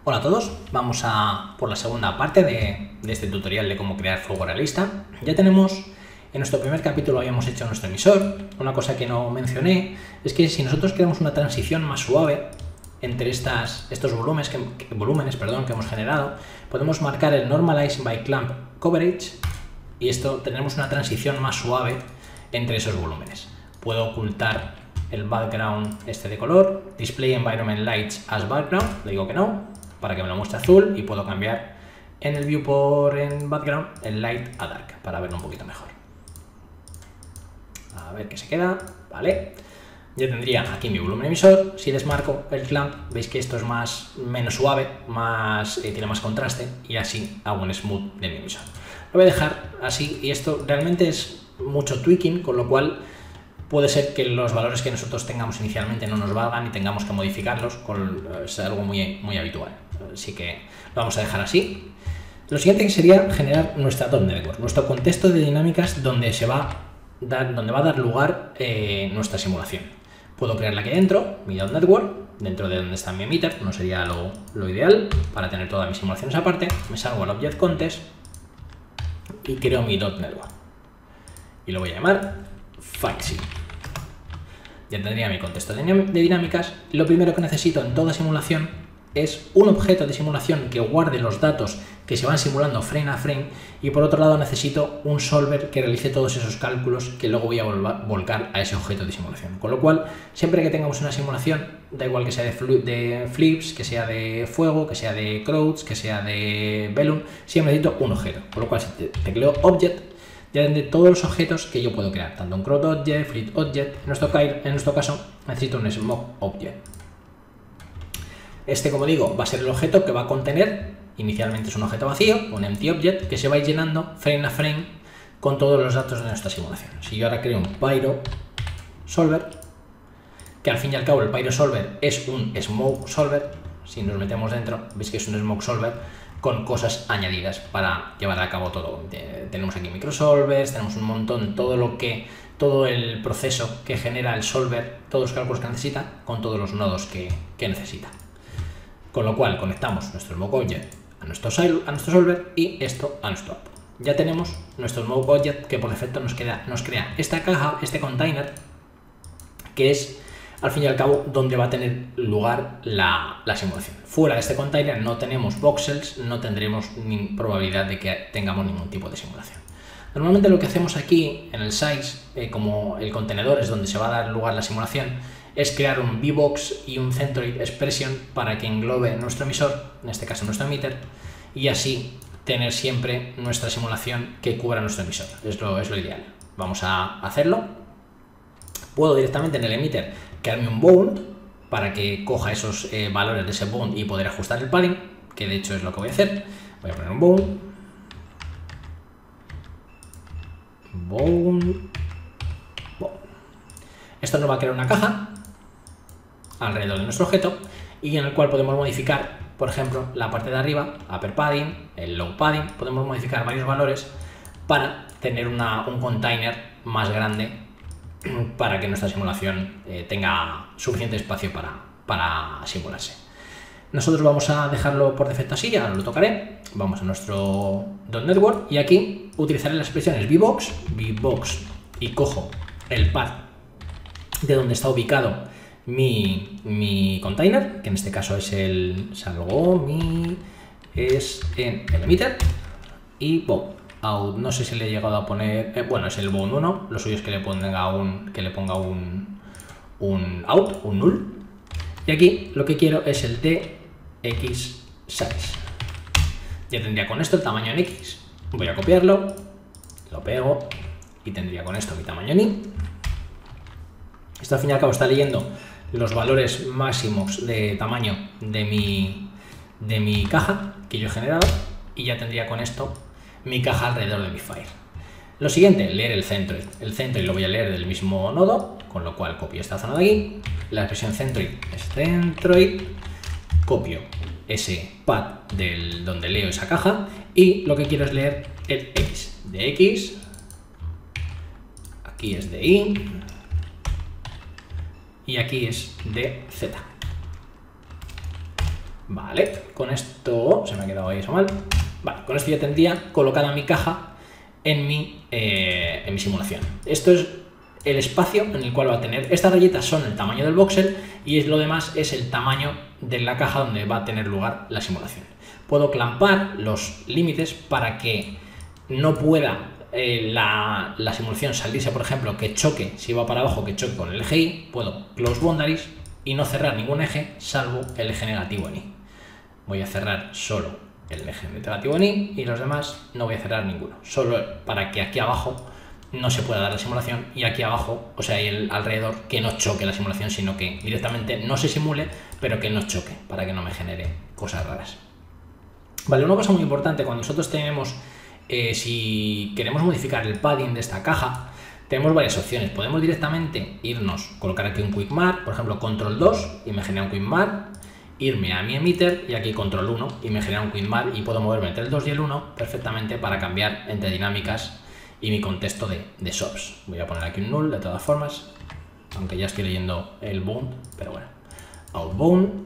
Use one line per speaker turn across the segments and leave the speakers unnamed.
Hola a todos, vamos a por la segunda parte de este tutorial de cómo crear fuego realista. Ya tenemos, en nuestro primer capítulo habíamos hecho nuestro emisor. Una cosa que no mencioné es que si nosotros creamos una transición más suave entre estos volúmenes que hemos generado, podemos marcar el Normalize by Clamp Coverage y esto tendremos una transición más suave entre esos volúmenes. Puedo ocultar el background este de color, Display Environment Lights as Background, le digo que no, para que me lo muestre azul, y puedo cambiar en el viewport en background el light a dark para verlo un poquito mejor. A ver qué se queda, vale. Ya tendría aquí mi volumen emisor. Si desmarco el clamp, veis que esto es menos suave, tiene más contraste, y así hago un smooth de mi emisor. Lo voy a dejar así, y esto realmente es mucho tweaking, con lo cual puede ser que los valores que nosotros tengamos inicialmente no nos valgan y tengamos que modificarlos, es algo muy habitual. Así que lo vamos a dejar así. Lo siguiente sería generar nuestra .NETWORK, nuestro contexto de dinámicas donde va a dar lugar nuestra simulación. Puedo crearla aquí dentro, mi .NETWORK, dentro de donde está mi emitter, no sería lo ideal para tener todas mis simulaciones aparte. Me salgo al Object Context y creo mi .NETWORK. Y lo voy a llamar FileSim. Ya tendría mi contexto de dinámicas. Lo primero que necesito en toda simulación es un objeto de simulación que guarde los datos que se van simulando frame a frame, y por otro lado necesito un solver que realice todos esos cálculos que luego voy a volcar a ese objeto de simulación. Con lo cual, siempre que tengamos una simulación, da igual que sea de flips, que sea de fuego, que sea de crowds, que sea de balloon, siempre necesito un objeto. Con lo cual, si tecleo Object, ya tendré todos los objetos que yo puedo crear, tanto un crowd object, flip object. En nuestro caso necesito un smoke object. Este, como digo, va a ser el objeto que va a contener, inicialmente es un objeto vacío, un empty object, que se va a ir llenando frame a frame con todos los datos de nuestra simulación. Si yo ahora creo un pyro solver, que al fin y al cabo el pyro solver es un smoke solver, si nos metemos dentro, veis que es un smoke solver con cosas añadidas para llevar a cabo todo. Tenemos aquí microsolvers, tenemos un montón, todo el proceso que genera el solver, todos los cálculos que necesita, con todos los nodos que necesita. Con lo cual conectamos nuestro smoke object a nuestro solver y esto a nuestro output. Ya tenemos nuestro smoke object que por defecto nos crea esta caja, este container, que es al fin y al cabo donde va a tener lugar la simulación. Fuera de este container no tenemos voxels, no tendremos ni probabilidad de que tengamos ningún tipo de simulación. Normalmente lo que hacemos aquí en el size, como el contenedor es donde se va a dar lugar la simulación, es crear un VBox y un Centroid Expression para que englobe nuestro emisor, en este caso nuestro emitter, y así tener siempre nuestra simulación que cubra nuestro emisor. Es lo ideal. Vamos a hacerlo. Puedo directamente en el emitter crearme un bound para que coja esos valores de ese bound y poder ajustar el padding, que de hecho es lo que voy a hacer. Voy a poner un bound. Esto nos va a crear una caja alrededor de nuestro objeto y en el cual podemos modificar, por ejemplo, la parte de arriba, upper padding, el low padding. Podemos modificar varios valores para tener un container más grande para que nuestra simulación tenga suficiente espacio para simularse. Nosotros vamos a dejarlo por defecto así, ahora lo tocaré. Vamos a nuestro .NETWORK y aquí utilizaré las expresiones VBox y cojo el path de donde está ubicado mi container, que en este caso es es en el emitter, y bound out. No sé si le he llegado a poner, bueno, es el bound 1, lo suyo es que le ponga un out, un null, y aquí lo que quiero es el TX size. Ya tendría con esto el tamaño en X. Voy a copiarlo, lo pego y tendría con esto mi tamaño en Y. Esto al fin y al cabo está leyendo los valores máximos de tamaño de mi caja que yo he generado, y ya tendría con esto mi caja alrededor de mi file. Lo siguiente, leer el Centroid. El Centroid lo voy a leer del mismo nodo, con lo cual copio esta zona de aquí. La expresión Centroid es Centroid. Copio ese path donde leo esa caja, y lo que quiero es leer el X. De X, aquí es de Y, y aquí es de Z. Vale, con esto se me ha quedado ahí eso mal. Vale, con esto ya tendría colocada mi caja en mi simulación. Esto es el espacio en el cual va a tener. Estas rayitas son el tamaño del voxel y lo demás es el tamaño de la caja donde va a tener lugar la simulación. Puedo clampar los límites para que no pueda la simulación salirse, por ejemplo, que choque, si va para abajo, que choque con el eje Y. Puedo close boundaries y no cerrar ningún eje salvo el eje negativo en Y. Voy a cerrar solo el eje negativo en Y y los demás no voy a cerrar ninguno, solo para que aquí abajo no se pueda dar la simulación y aquí abajo, o sea, y el alrededor, que no choque la simulación, sino que directamente no se simule, pero que no choque, para que no me genere cosas raras. Vale, una cosa muy importante, cuando nosotros tenemos, si queremos modificar el padding de esta caja, tenemos varias opciones. Podemos directamente irnos, colocar aquí un quick mark, por ejemplo, control 2 y me genera un quick mark, irme a mi emitter y aquí control 1 y me genera un quick mark y puedo moverme entre el 2 y el 1 perfectamente para cambiar entre dinámicas y mi contexto de SOPs. Voy a poner aquí un null de todas formas, aunque ya estoy leyendo el bound, pero bueno. Outbound.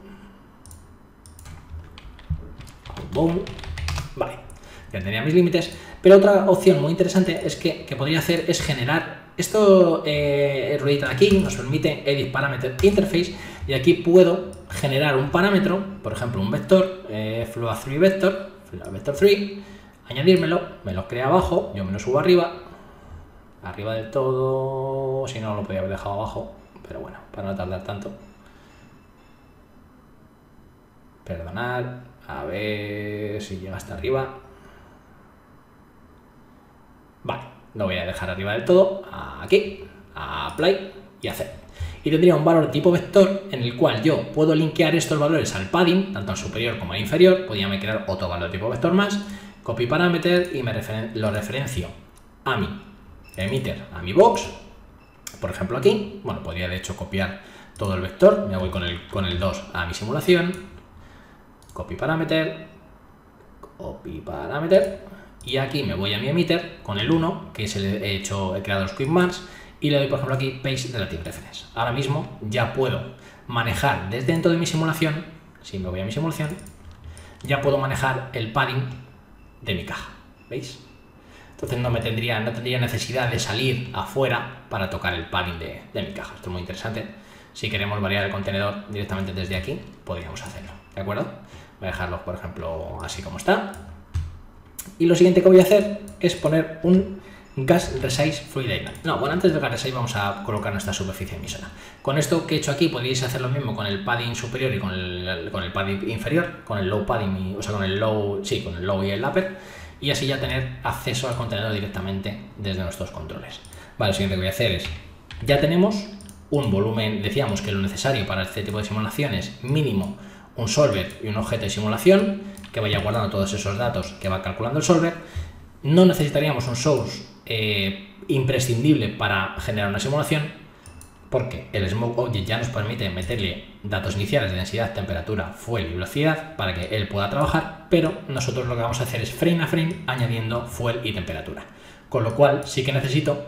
Vale, ya tenía mis límites, pero otra opción muy interesante es que podría hacer es generar esto. Ruedita de aquí nos permite edit parameter interface y aquí puedo generar un parámetro, por ejemplo un vector, float3 vector, vector3, añadírmelo, me lo crea abajo, yo me lo subo arriba del todo, si no lo podía haber dejado abajo, pero bueno, para no tardar tanto. Perdonad, a ver si llega hasta arriba. Vale, lo voy a dejar arriba del todo, aquí, a apply y hacer. Y tendría un valor tipo vector en el cual yo puedo linkear estos valores al padding, tanto al superior como al inferior. Podría crear otro valor tipo vector más, copy parameter y lo referencio a mi emitter, a mi box, por ejemplo aquí. Bueno, podría de hecho copiar todo el vector, me voy con el 2 a mi simulación, copy parameter, y aquí me voy a mi emitter con el 1, que es he creado los quick marks, y le doy por ejemplo aquí paste relative reference. Ahora mismo ya puedo manejar desde dentro de mi simulación, si me voy a mi simulación, ya puedo manejar el padding de mi caja, ¿veis? Entonces no tendría necesidad de salir afuera para tocar el padding de mi caja. Esto es muy interesante. Si queremos variar el contenedor directamente desde aquí, podríamos hacerlo, ¿de acuerdo? Voy a dejarlo, por ejemplo, así como está. Y lo siguiente que voy a hacer es poner un gas resize fluid island. No, bueno, antes del gas resize vamos a colocar nuestra superficie emisora. Con esto que he hecho aquí podríais hacer lo mismo con el padding superior y con el padding inferior, con el low padding, o sea, con el low y el upper, y así ya tener acceso al contenedor directamente desde nuestros controles. Vale, lo siguiente que voy a hacer es, ya tenemos un volumen, decíamos que lo necesario para este tipo de simulaciones, mínimo un solver y un objeto de simulación que vaya guardando todos esos datos que va calculando el solver. No necesitaríamos un source imprescindible para generar una simulación, porque el Smoke Object ya nos permite meterle datos iniciales de densidad, temperatura, fuel y velocidad para que él pueda trabajar, pero nosotros lo que vamos a hacer es frame a frame añadiendo fuel y temperatura, con lo cual sí que necesito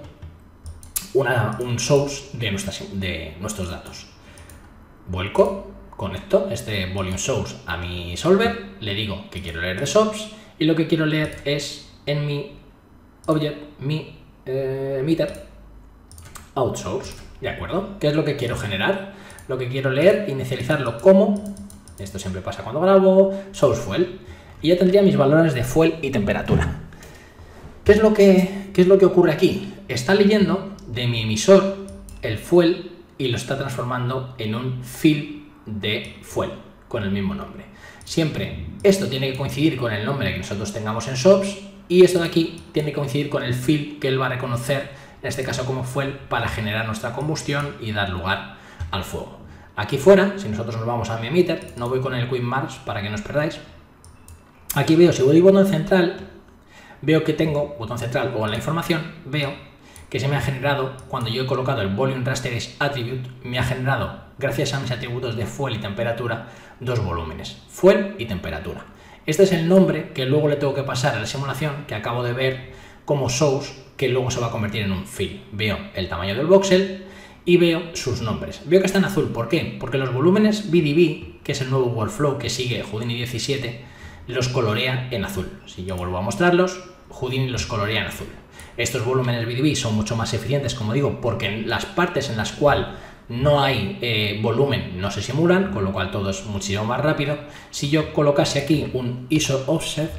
un source de nuestros datos. Vuelco, conecto este volume source a mi solver, le digo que quiero leer de SOPs y lo que quiero leer es en mi object, mi emitter out source, ¿de acuerdo? ¿Qué es lo que quiero generar? Lo que quiero leer, inicializarlo como, esto siempre pasa cuando grabo, source fuel, y ya tendría mis valores de fuel y temperatura. ¿Qué es lo que ocurre aquí? Está leyendo de mi emisor el fuel y lo está transformando en un field de fuel con el mismo nombre. Siempre esto tiene que coincidir con el nombre que nosotros tengamos en SOPs y esto de aquí tiene que coincidir con el field que él va a reconocer, en este caso como fuel, para generar nuestra combustión y dar lugar al fuego. Aquí fuera, si nosotros nos vamos a mi emitter, no voy con el quick marks para que no os perdáis. Aquí veo, si voy al botón central, veo que tengo, botón central o en la información, veo que se me ha generado, cuando yo he colocado el volume rasterized attribute, me ha generado, gracias a mis atributos de fuel y temperatura, dos volúmenes, fuel y temperatura. Este es el nombre que luego le tengo que pasar a la simulación que acabo de ver como source, que luego se va a convertir en un field. Veo el tamaño del voxel y veo sus nombres. Veo que está en azul. ¿Por qué? Porque los volúmenes BDB que es el nuevo workflow que sigue Houdini 17, los colorea en azul. Si yo vuelvo a mostrarlos, Houdini los colorea en azul. Estos volúmenes BDB son mucho más eficientes, como digo, porque en las partes en las cuales no hay volumen no se simulan, con lo cual todo es muchísimo más rápido. Si yo colocase aquí un ISO offset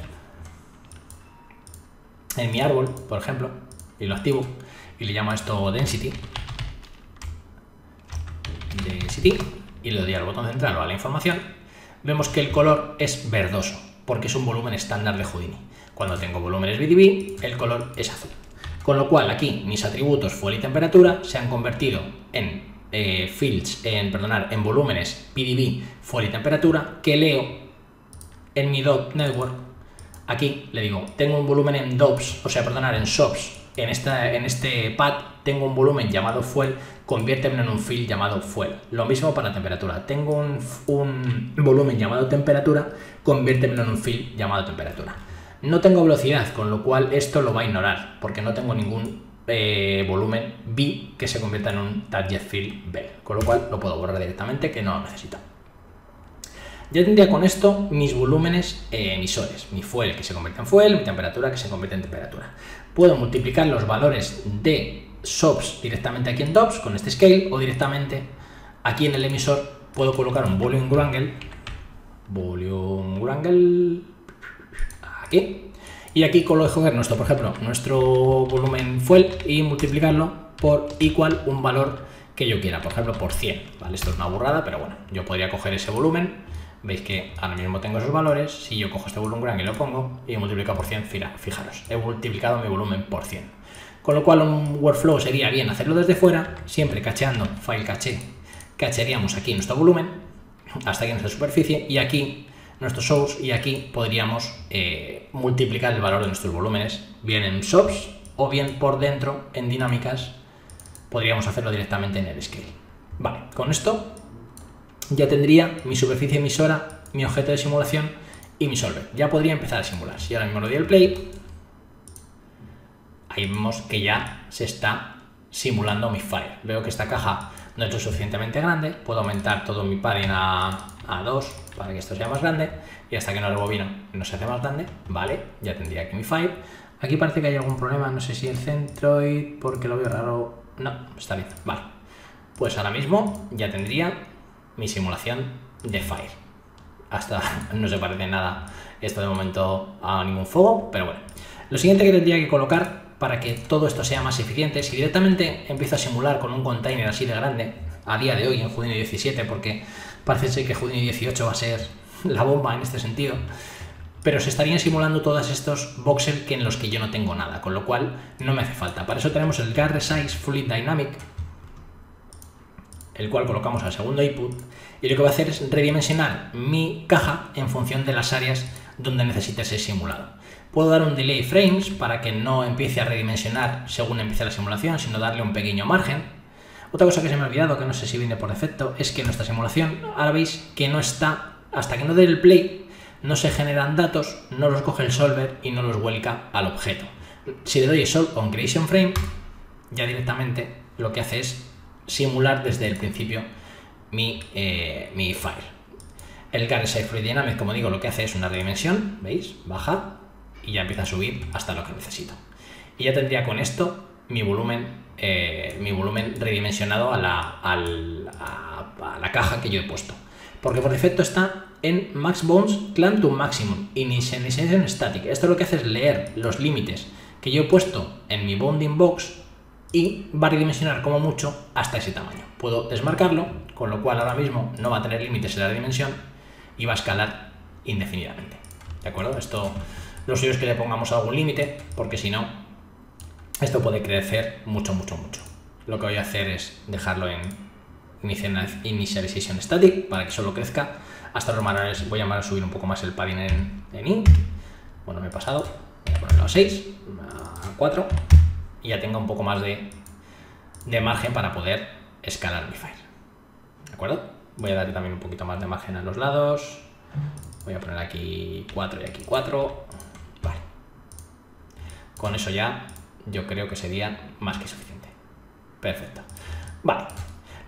en mi árbol, por ejemplo, y lo activo y le llamo a esto density, y le doy al botón central o a la información, vemos que el color es verdoso, porque es un volumen estándar de Houdini. Cuando tengo volúmenes BDB, el color es azul. Con lo cual aquí mis atributos fuel y temperatura se han convertido en en volúmenes BDB, fuel y temperatura, que leo en mi dot network. Aquí le digo, tengo un volumen en DOPS, en SOPS, en este pad tengo un volumen llamado fuel, conviérteme en un field llamado fuel. Lo mismo para temperatura, tengo un volumen llamado temperatura, conviérteme en un field llamado temperatura. No tengo velocidad, con lo cual esto lo va a ignorar, porque no tengo ningún volumen B que se convierta en un target field B, con lo cual lo puedo borrar directamente, que no lo necesito. Ya tendría con esto mis volúmenes emisores, mi fuel que se convierte en fuel, mi temperatura que se convierte en temperatura. Puedo multiplicar los valores de SOPS directamente aquí en DOPS con este scale, o directamente aquí en el emisor puedo colocar un volume wrangle aquí, y aquí coloco por ejemplo, nuestro volumen fuel y multiplicarlo por igual un valor que yo quiera, por ejemplo por 100, ¿vale? Esto es una burrada, pero bueno, yo podría coger ese volumen, veis que ahora mismo tengo esos valores, si yo cojo este volumen wrangle y lo pongo y multiplico por 100, fijaros, he multiplicado mi volumen por 100. Con lo cual un workflow sería bien hacerlo desde fuera, siempre cacheando, file caché, cachearíamos aquí nuestro volumen, hasta aquí nuestra superficie, y aquí nuestro source, y aquí podríamos multiplicar el valor de nuestros volúmenes, bien en SOPS o bien por dentro en dinámicas, podríamos hacerlo directamente en el scale. Vale, con esto ya tendría mi superficie emisora, mi objeto de simulación y mi solver. Ya podría empezar a simular. Si ahora mismo lo doy al play, ahí vemos que ya se está simulando mi file. Veo que esta caja no es lo suficientemente grande, puedo aumentar todo mi padding a 2 para que esto sea más grande, y hasta que no rebobino no se hace más grande. Vale, ya tendría aquí mi file. Aquí parece que hay algún problema, no sé si el centroid, porque lo veo raro. No, está bien, vale. Pues ahora mismo ya tendría mi simulación de file. Hasta no se parece nada esto de momento a ningún fuego, pero bueno. Lo siguiente que tendría que colocar para que todo esto sea más eficiente, si directamente empiezo a simular con un container así de grande, a día de hoy en Houdini 17, porque parece ser que Houdini 18 va a ser la bomba en este sentido, pero se estarían simulando todos estos voxels en los que yo no tengo nada, con lo cual no me hace falta. Para eso tenemos el Guard Resize Fluid Dynamic, el cual colocamos al segundo input, y lo que va a hacer es redimensionar mi caja en función de las áreas donde necesite ser simulado. Puedo dar un delay frames para que no empiece a redimensionar según empiece la simulación, sino darle un pequeño margen. Otra cosa que se me ha olvidado, que no sé si viene por defecto, es que nuestra simulación, ahora veis que no está, hasta que no dé el play, no se generan datos, no los coge el solver y no los vuelca al objeto. Si le doy Solve on Creation Frame, ya directamente lo que hace es simular desde el principio mi file. El Guard Resize Fluid Dynamic, como digo, lo que hace es una redimensión, ¿veis? Baja y ya empieza a subir hasta lo que necesito. Y ya tendría con esto mi volumen redimensionado a la caja que yo he puesto. Porque por defecto está en Max Bounds Clamp to Maximum Initialization Static. Esto lo que hace es leer los límites que yo he puesto en mi bounding box y va a redimensionar como mucho hasta ese tamaño. Puedo desmarcarlo, con lo cual ahora mismo no va a tener límites en la dimensión y va a escalar indefinidamente. ¿De acuerdo? Esto, lo suyo es que le pongamos algún límite, porque si no, esto puede crecer mucho. Lo que voy a hacer es dejarlo en Initialization Static para que solo crezca hasta los valores. Voy a subir un poco más el padding en int. Bueno, me he pasado. Voy a ponerlo a 6, a 4 y ya tengo un poco más de margen para poder escalar mi file. ¿De acuerdo? Voy a darle también un poquito más de margen a los lados. Voy a poner aquí 4 y aquí 4. Vale. Con eso ya yo creo que sería más que suficiente. Perfecto. Vale.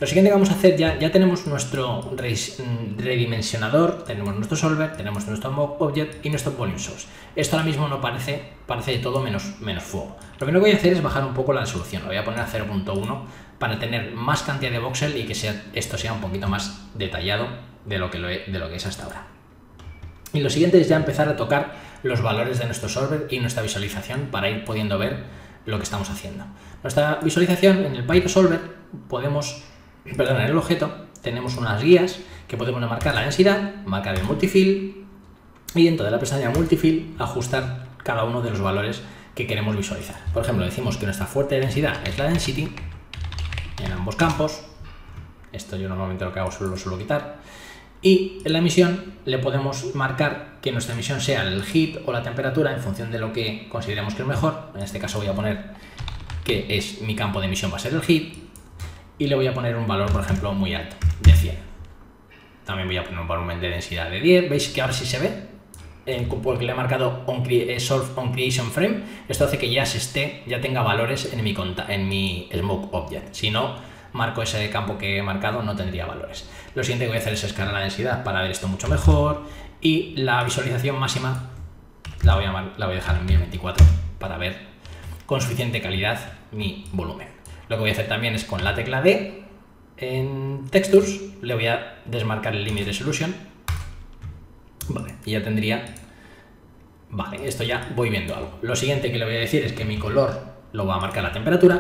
Lo siguiente que vamos a hacer, ya tenemos nuestro redimensionador, tenemos nuestro solver, tenemos nuestro mock object y nuestro volume source. Esto ahora mismo no parece de todo menos fuego. Lo que no voy a hacer es bajar un poco la resolución, lo voy a poner a 0.1 para tener más cantidad de voxel y que esto sea un poquito más detallado de lo que es hasta ahora. Y lo siguiente es ya empezar a tocar los valores de nuestro solver y nuestra visualización para ir pudiendo ver lo que estamos haciendo. Nuestra visualización en el PyroSolver en el objeto tenemos unas guías que podemos marcar la densidad, marcar el multifill y dentro de la pestaña multifill ajustar cada uno de los valores que queremos visualizar. Por ejemplo, decimos que nuestra fuente de densidad es la density en ambos campos. Esto yo normalmente lo que hago lo suelo quitar. Y en la emisión le podemos marcar que nuestra emisión sea el heat o la temperatura en función de lo que consideremos que es mejor. En este caso voy a poner que mi campo de emisión va a ser el heat y le voy a poner un valor, por ejemplo, muy alto, de 100. También voy a poner un volumen de densidad de 10. ¿Veis que ahora sí se ve? Porque le he marcado solve on creation frame. Esto hace que ya tenga valores en mi smoke object. Si no marco ese campo que he marcado, no tendría valores. Lo siguiente que voy a hacer es escalar la densidad para ver esto mucho mejor. Y la visualización máxima la voy a dejar en 1024 para ver con suficiente calidad mi volumen. Lo que voy a hacer también es con la tecla D en Textures le voy a desmarcar el Limit Resolution. Vale, y ya tendría. Vale, esto ya voy viendo algo. Lo siguiente que le voy a decir es que mi color lo va a marcar la temperatura.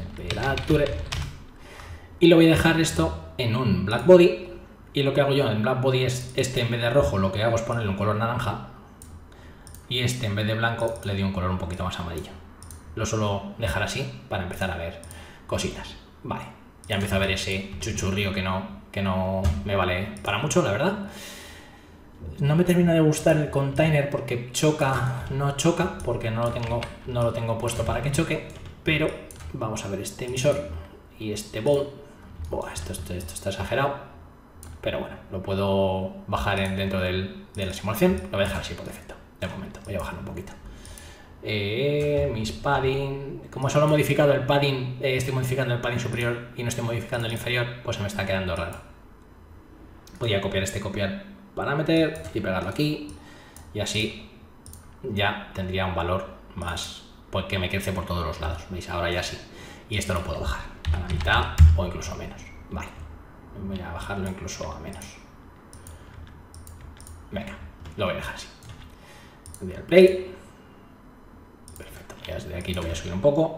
Y lo voy a dejar esto en un black body. Y lo que hago yo en black body es en vez de rojo, lo que hago es ponerle un color naranja. Y en vez de blanco le doy un color un poquito más amarillo. Lo suelo dejar así para empezar a ver cositas. Vale, ya empiezo a ver ese chuchurrío que no me vale para mucho, la verdad. No me termina de gustar el container porque no choca, porque no lo tengo puesto para que choque, pero vamos a ver este emisor y este bowl. Esto está exagerado, pero bueno, lo puedo bajar dentro de la simulación. Lo voy a dejar así por defecto, de momento. Voy a bajarlo un poquito. Mis padding, como solo he modificado el padding, estoy modificando el padding superior y no estoy modificando el inferior, pues se me está quedando raro. Podría copiar parámetro y pegarlo aquí y así ya tendría un valor más que me crece por todos los lados. ¿Veis? Ahora ya sí. Y esto lo puedo bajar a la mitad o incluso a menos. Vale, voy a bajarlo incluso a menos. Venga, lo voy a dejar así. Voy al play. Perfecto, ya desde aquí lo voy a subir un poco.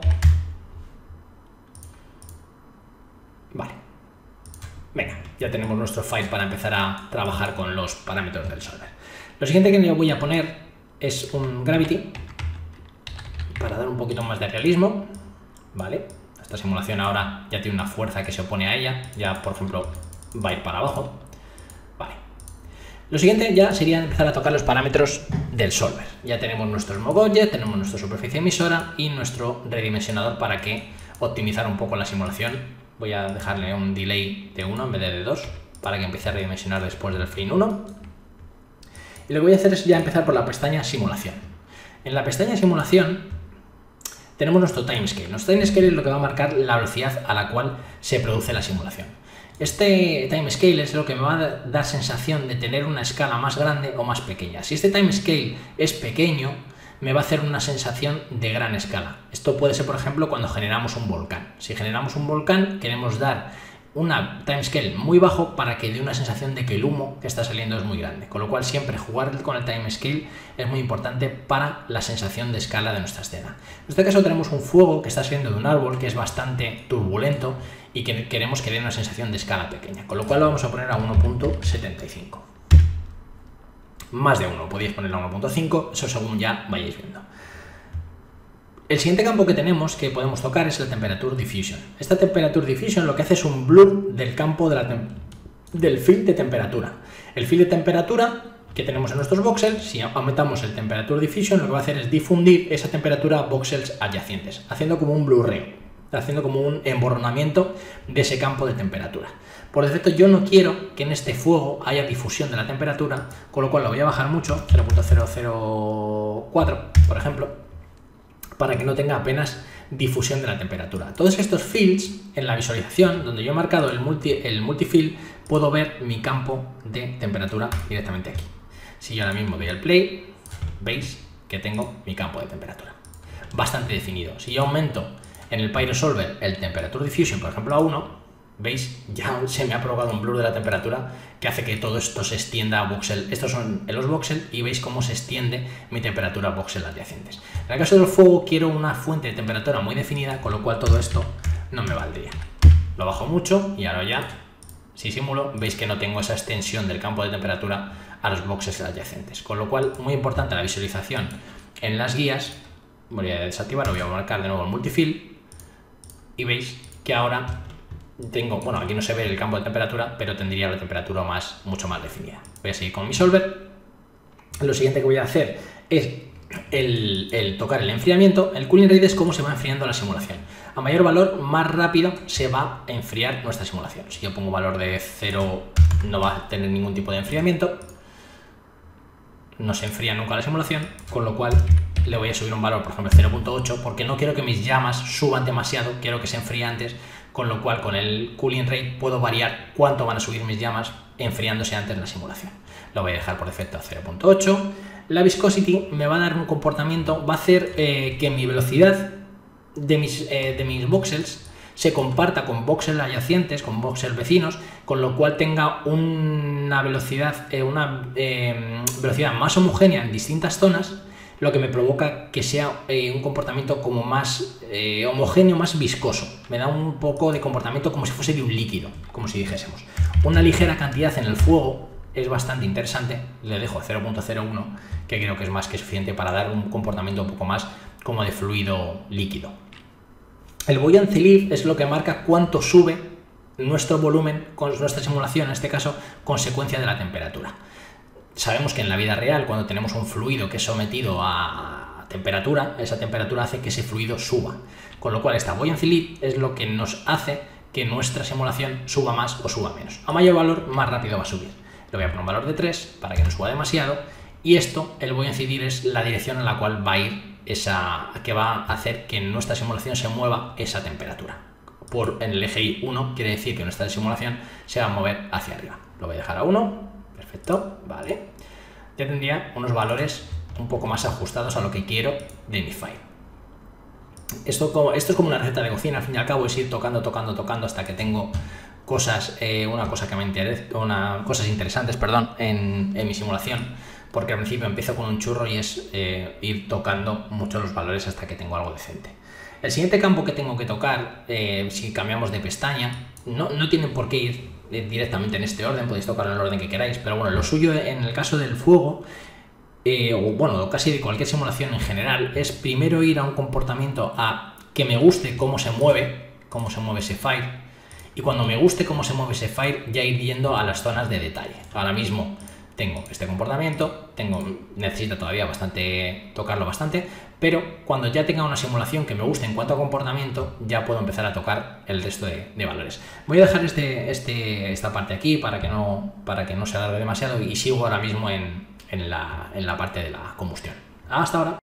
Vale. Venga, ya tenemos nuestro file para empezar a trabajar con los parámetros del solver. Lo siguiente que le voy a poner es un gravity para dar un poquito más de realismo. Vale, esta simulación ahora ya tiene una fuerza que se opone a ella. Ya, por ejemplo, va a ir para abajo. Vale. Lo siguiente ya sería empezar a tocar los parámetros del solver. Ya tenemos nuestro smoke object, tenemos nuestra superficie emisora y nuestro redimensionador para que optimizar un poco la simulación. Voy a dejarle un delay de 1 en vez de 2 para que empiece a redimensionar después del frame 1. Y lo que voy a hacer es ya empezar por la pestaña simulación. En la pestaña simulación tenemos nuestro timescale. Nuestro timescale es lo que va a marcar la velocidad a la cual se produce la simulación. Este timescale es lo que me va a dar sensación de tener una escala más grande o más pequeña. Si este timescale es pequeño, me va a hacer una sensación de gran escala. Esto puede ser, por ejemplo, cuando generamos un volcán. Si generamos un volcán, queremos dar una timescale muy bajo para que dé una sensación de que el humo que está saliendo es muy grande. Con lo cual, siempre jugar con el timescale es muy importante para la sensación de escala de nuestra escena. En este caso tenemos un fuego que está saliendo de un árbol que es bastante turbulento y que queremos que dé una sensación de escala pequeña. Con lo cual lo vamos a poner a 1.75. Más de 1, podéis ponerlo a 1.5, eso según ya vayáis viendo. El siguiente campo que tenemos que podemos tocar es la Temperature Diffusion. Esta Temperature Diffusion lo que hace es un blur del campo del field de temperatura. El field de temperatura que tenemos en nuestros voxels, si aumentamos el Temperature Diffusion, lo que va a hacer es difundir esa temperatura a voxels adyacentes, haciendo como un blurreo, haciendo como un emborronamiento de ese campo de temperatura. Por defecto yo no quiero que en este fuego haya difusión de la temperatura, con lo cual lo voy a bajar mucho, 0.004 por ejemplo, para que no tenga apenas difusión de la temperatura. Todos estos fields en la visualización, donde yo he marcado el multifield, puedo ver mi campo de temperatura directamente aquí. Si yo ahora mismo doy al play, veis que tengo mi campo de temperatura bastante definido. Si yo aumento en el PyResolver el Temperature Diffusion, por ejemplo, a 1, veis, ya se me ha provocado un blur de la temperatura que hace que todo esto se extienda a voxel. Estos son los voxel y veis cómo se extiende mi temperatura a voxel adyacentes. En el caso del fuego quiero una fuente de temperatura muy definida, con lo cual todo esto no me valdría. Lo bajo mucho y ahora ya, si simulo, veis que no tengo esa extensión del campo de temperatura a los voxels adyacentes. Con lo cual, muy importante la visualización en las guías. Voy a desactivar, voy a marcar de nuevo el multifield y veis que ahora tengo, bueno, aquí no se ve el campo de temperatura, pero tendría la temperatura mucho más definida. Voy a seguir con mi solver. Lo siguiente que voy a hacer es el tocar el enfriamiento. El cooling rate es cómo se va enfriando la simulación. A mayor valor, más rápido se va a enfriar nuestra simulación. Si yo pongo valor de 0, no va a tener ningún tipo de enfriamiento. No se enfría nunca la simulación, con lo cual le voy a subir un valor, por ejemplo 0.8, porque no quiero que mis llamas suban demasiado, quiero que se enfríe antes, con lo cual con el cooling rate puedo variar cuánto van a subir mis llamas enfriándose antes de la simulación. Lo voy a dejar por defecto a 0.8. La viscosity me va a dar un comportamiento, va a hacer que mi velocidad de mis voxels se comparta con voxels adyacentes, con voxels vecinos, con lo cual tenga una velocidad más homogénea en distintas zonas, lo que me provoca que sea un comportamiento como más homogéneo, más viscoso. Me da un poco de comportamiento como si fuese de un líquido, como si dijésemos. Una ligera cantidad en el fuego es bastante interesante, le dejo 0.01, que creo que es más que suficiente para dar un comportamiento un poco más como de fluido líquido. El buoyancy leaf es lo que marca cuánto sube nuestro volumen con nuestra simulación, en este caso, consecuencia de la temperatura. Sabemos que en la vida real, cuando tenemos un fluido que es sometido a temperatura, esa temperatura hace que ese fluido suba. Con lo cual, esta buoyancy leaf es lo que nos hace que nuestra simulación suba más o suba menos. A mayor valor, más rápido va a subir. Le voy a poner un valor de 3 para que no suba demasiado. Y esto, el buoyancy leaf, es la dirección en la cual va a ir que va a hacer que en nuestra simulación se mueva esa temperatura. En el eje Y 1 quiere decir que nuestra simulación se va a mover hacia arriba. Lo voy a dejar a 1, perfecto, vale. Ya tendría unos valores un poco más ajustados a lo que quiero de mi file. Esto es como una receta de cocina, al fin y al cabo es ir tocando hasta que tengo cosas, cosas interesantes, en mi simulación. Porque al principio empiezo con un churro y es ir tocando mucho los valores hasta que tengo algo decente. El siguiente campo que tengo que tocar, si cambiamos de pestaña, no tienen por qué ir directamente en este orden, podéis tocarlo en el orden que queráis, pero bueno, lo suyo en el caso del fuego, o bueno, casi de cualquier simulación en general, es primero ir a un comportamiento que me guste cómo se mueve ese file, y cuando me guste cómo se mueve ese file, ya ir yendo a las zonas de detalle. Ahora mismo tengo este comportamiento, necesito todavía tocarlo bastante, pero cuando ya tenga una simulación que me guste en cuanto a comportamiento, ya puedo empezar a tocar el resto de valores. Voy a dejar esta parte aquí para que no se alargue demasiado y sigo ahora mismo en la parte de la combustión. Hasta ahora.